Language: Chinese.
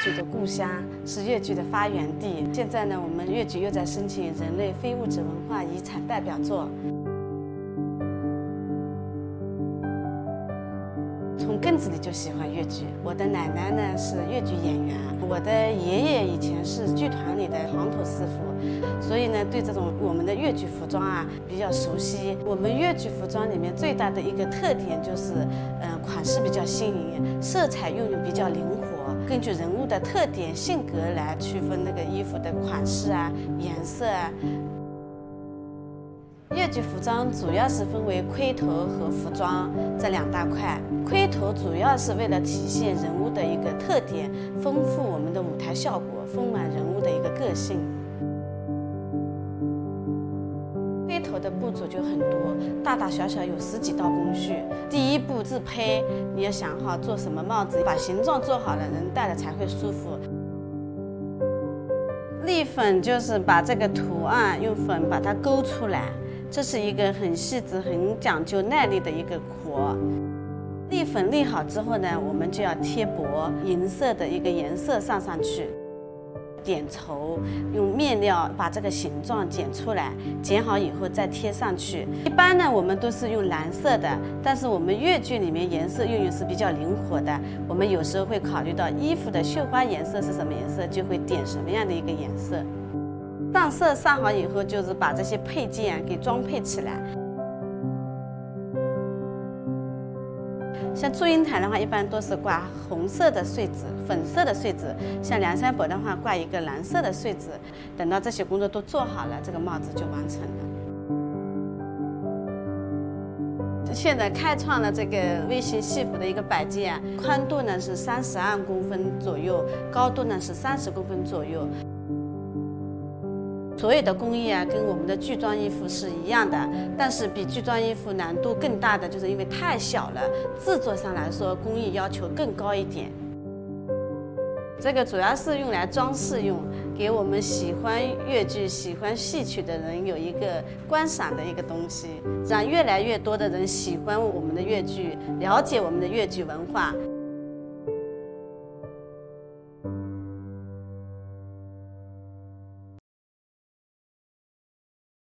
剧的故乡，是越剧的发源地。现在呢，我们越剧又在申请人类非物质文化遗产代表作。从根子里就喜欢越剧。我的奶奶呢是越剧演员，我的爷爷以前是剧团里的行头师傅，所以呢对这种我们的越剧服装啊比较熟悉。我们越剧服装里面最大的一个特点就是，款式比较新颖，色彩运用比较灵活，根据人物的特点、性格来区分那个衣服的款式啊、颜色啊。越剧服装主要是分为盔头和服装这两大块。盔头主要是为了体现人物的一个特点，丰富我们的舞台效果，丰满人物的一个个性。盔头的步骤就很多，大大小小有10几道工序。第一步自胚，你要想好做什么帽子，把形状做好了，人戴了才会舒服。立粉就是把这个图案用粉把它勾出来。这是一个很细致、很讲究耐力的一个活。立粉立好之后呢，我们就要贴薄，银色的一个颜色上去，点绸，用面料把这个形状剪出来，剪好以后再贴上去。一般呢，我们都是用蓝色的，但是我们越剧里面颜色运用是比较灵活的，我们有时候会考虑到衣服的绣花颜色是什么颜色，就会点什么样的一个颜色。上色上好以后，就是把这些配件给装配起来。像祝英台的话，一般都是挂红色的穗子、粉色的穗子；像梁山伯的话，挂一个蓝色的穗子。等到这些工作都做好了，这个帽子就完成了。现在开创了这个微型戏服的一个摆件，宽度呢是32公分左右，高度呢是30公分左右。所有的工艺啊，跟我们的剧装衣服是一样的，但是比剧装衣服难度更大的，就是因为太小了，制作上来说工艺要求更高一点。这个主要是用来装饰用，给我们喜欢越剧、喜欢戏曲的人有一个观赏的一个东西，让越来越多的人喜欢我们的越剧，了解我们的越剧文化。